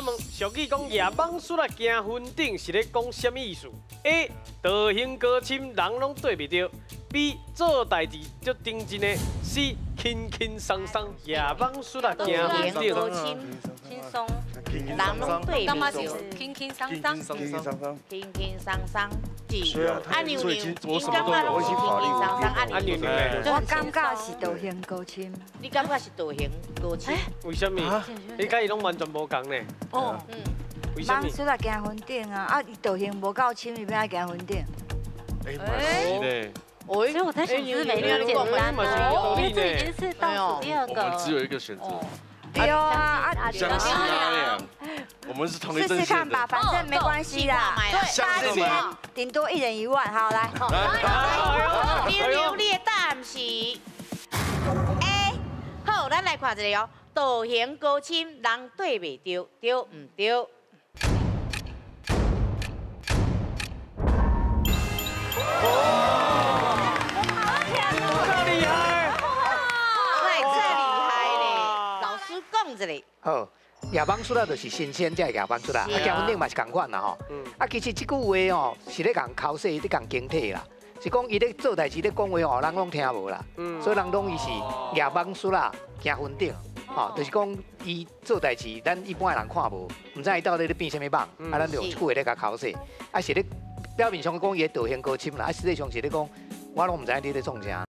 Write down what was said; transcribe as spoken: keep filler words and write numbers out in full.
敢问，俗语讲夜蠓输啦惊坟顶是咧讲什么意思 ？A. 道行高深，人拢对袂着 ；B. 做代志足认真的 ；C. 轻轻松松，夜蠓输啦惊坟顶。 轻轻松，人拢对袂着，轻轻松松， 轻轻松松， 轻轻松松。 对啊， 按钮钮， 我什么都有，我已经轻轻松松，按按钮钮。 我感觉是道行高深。 你感觉是道行高深？ 为什么？你甲伊拢完全无共呢？ 哦，嗯。 为什么？ 蠓出来行坟顶啊！啊，伊道行无够深，伊要行坟顶。 哎，蛮是呢。 所以我在想是没那么简单哦，因为这已经是倒数第二个。 我们只有一个选择。 对啊，啊， 相信阿亮，我们是同一阵线的。 试试看吧，反正没关系啦。 相信你， 顶多一人一万，好来。 溜溜你的答案是 A。好，咱来看一个哦，道行高深，人对袂着，对唔对？ 好，夜蠓出来就是新鲜，才夜蠓出来，啊，行坟顶嘛是共款啦吼。啊，其实这句话哦，是咧讲考试，咧讲警惕啦，是讲伊咧做代志咧讲话哦，人拢听无啦。所以人拢伊是夜蠓出啦，行坟顶，吼，就是讲伊做代志，咱一般的人看无，唔知伊到底咧变什么蠓，啊，咱就用这句话咧甲考试，啊是咧表面上讲伊道行高深啦，啊实际上是咧讲，我拢唔知你咧创啥。